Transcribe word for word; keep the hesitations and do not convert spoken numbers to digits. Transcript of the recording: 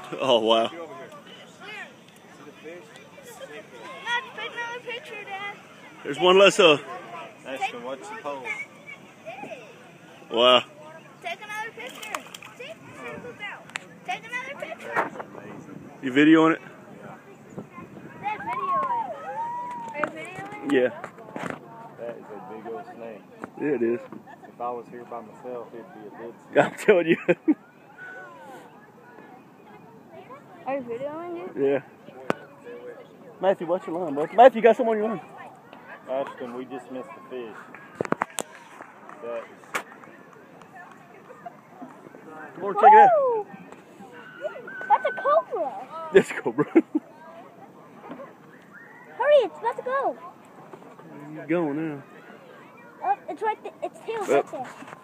Oh, wow. Dad, take another picture, Dad. There's one less. Uh, Ask him what's the pole. wow. Take another picture. See? Take another picture. You videoing it? Dad, video it. Are you videoing? Yeah. That is a big old snake. Yeah, it is. If I was here by myself, it'd be a dead snake. I'm telling you. Are you videoing it? Yeah. Matthew, what's your line, bro? Matthew, you got something on your line? Ashton, we just missed the fish. That is... Come on, check it out. Whoa! That's a cobra. This cobra. Hurry, it's about to go. Where you going now? Oh, it's right there. Its tail's Yep. right there.